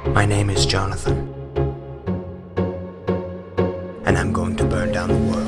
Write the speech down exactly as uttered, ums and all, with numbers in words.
My name is Jonathan, and I'm going to burn down the world.